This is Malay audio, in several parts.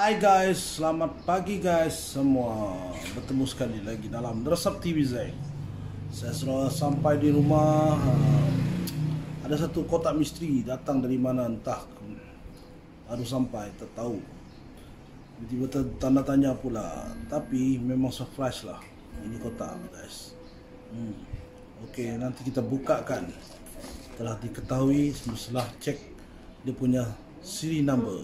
Hai guys, selamat pagi guys semua. Bertemu sekali lagi dalam Resep TV Zain. Saya sudah sampai di rumah. Ada satu kotak misteri datang dari mana entah. Baru sampai, tak tahu. Tiba-tiba tanda tanya pula. Tapi memang surprise lah. Ini kotak guys. Okey, nanti kita bukakan. Telah diketahui setelah cek dia punya serial number.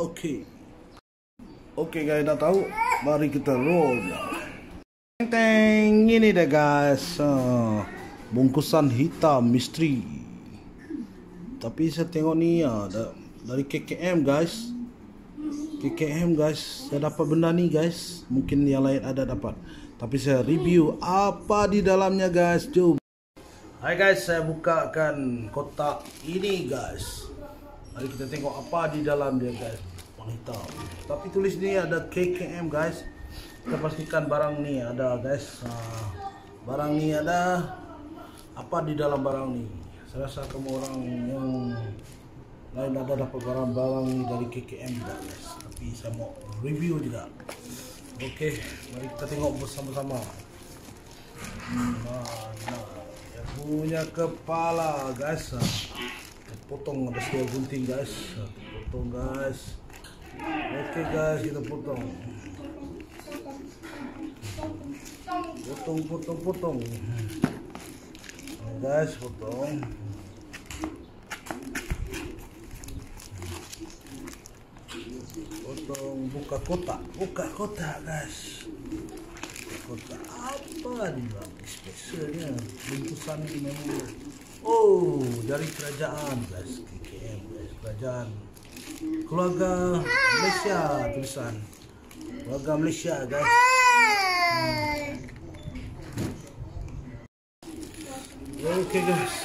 Okey guys, dah tahu. Mari kita roll. Teng, ini deh guys. Bungkusan hitam misteri. Tapi saya tengok ni dari KKM guys. KKM guys, saya dapat benda ni guys. Mungkin yang lain ada dapat. Tapi saya review apa di dalamnya guys. Jom. Hai guys, saya bukakan kotak ini guys. Mari kita tengok apa di dalam dia guys. Hitam. Tapi tulis ni ada KKM guys. Kita pastikan barang ni ada guys. Barang ni ada. Apa di dalam barang ni? Saya rasa kamu orang yang lain ada dapat barang-barang ni dari KKM juga guys. Tapi saya mau review juga. Okey, mari kita tengok bersama-sama. Dia punya kepala guys. Potong ada sebuah gunting guys. Potong guys. Okey guys, kita potong. Potong. Guys, potong. Buka kotak guys. Kotak apa ni bang? Specialnya bungkusan ini memang. Oh, dari kerajaan guys, KKM guys, kerajaan. Keluarga Malaysia, tulisan keluarga Malaysia guys. Okey guys,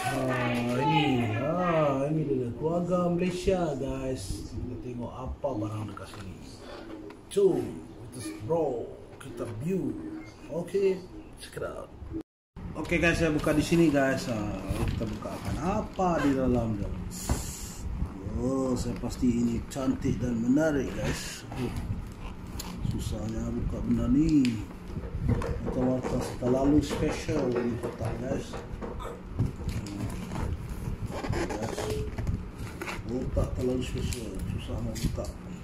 ini dia keluarga Malaysia guys. Kita tengok apa barang dekat sini. Jom kita view. Okey, check it out. Okey guys, saya buka di sini guys. Kita bukakan apa di dalamnya. Oh, saya pasti ini cantik dan menarik guys. Susahnya buka benda ni. Warna terlalu special ini kotak guys. Tak terlalu special, susah nak buka.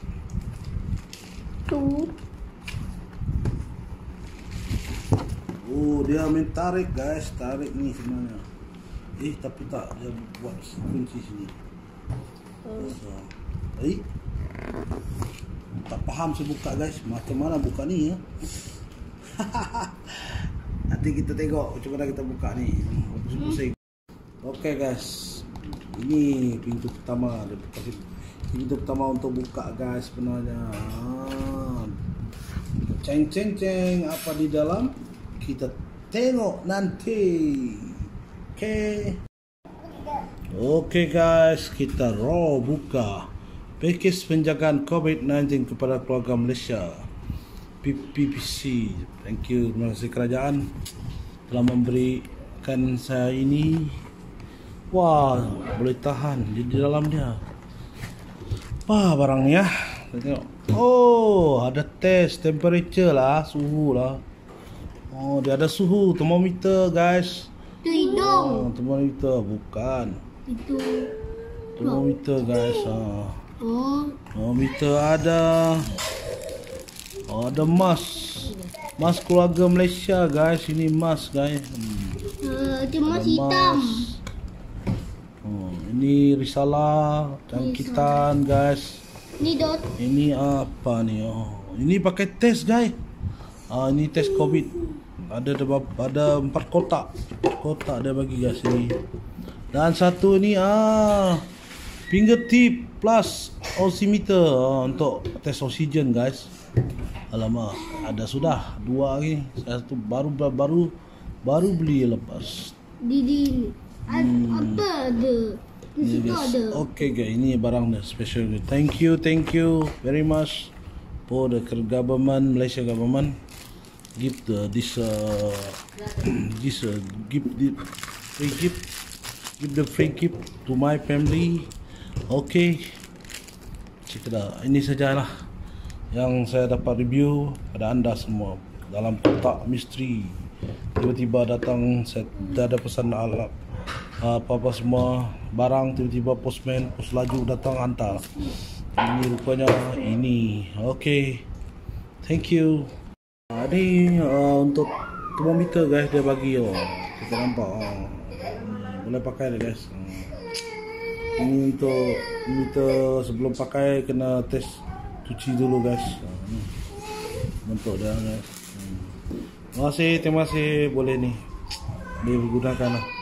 Oh, dia main tarik guys, tarik ni sebenarnya. Tapi tak, dia buat kunci sini. Tak faham saya buka guys. Macam mana buka ni ya? Nanti kita tengok macam mana kita buka ni. Okey guys, ini pintu pertama. Pintu pertama untuk buka guys sebenarnya. Ceng. Apa di dalam? Kita tengok nanti. Okey guys, kita buka pakej penjagaan COVID-19 kepada keluarga Malaysia, PPC. Thank you, terima kasih kerajaan telah memberikan saya ini. Wah, boleh tahan di dalam dia. Wah, barangnya. Tengok. Oh, ada test temperature lah, suhu lah. Oh, dia ada suhu, termometer guys. Itu hidung. Termometer bukan. Itu Termometer guys. Termometer ada. Ada mas keluarga Malaysia guys. Ini mas guys. Itu mas hitam. Ini risalah jangkitan guys. Ini apa ni? Ini pakai test guys. Ini test COVID. Ada 4 kotak. Kotak dia bagi guys ini. Dan satu ni fingertip plus oximeter untuk tes oksigen guys. Alamak, ada sudah 2 lagi. Saya tu baru beli lepas. Apa ada? Di situ ada. Okay guys, ini barang special. Thank you very much for the government, Malaysia government. Give this give the free gift to my family. Okay, check it out. Ini sajalah yang saya dapat review pada anda semua dalam kotak misteri. Tiba-tiba datang, saya dah ada pesan alat apa-apa semua barang, tiba-tiba postman, pos laju datang hantar. Ini rupanya ini. Okay, thank you. Ini untuk termometer guys, dia bagi kita nampak boleh pakai dah guys. Ini untuk meter, sebelum pakai kena test cuci dulu guys. Bentuk dah guys. Terima kasih, boleh ni digunakan lah.